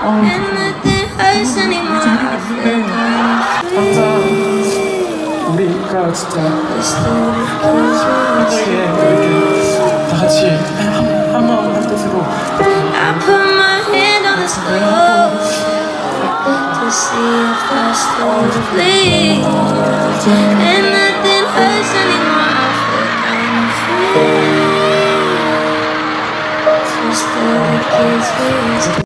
And nothing hurts anymore. I feel 항상 우리가 진짜 힘들게 이렇게 다 같이 한 마음 한 뜻으로 I put my hand on the stove to see if I still bleed. And nothing hurts anymore. I feel kind of free. Just the kids we used to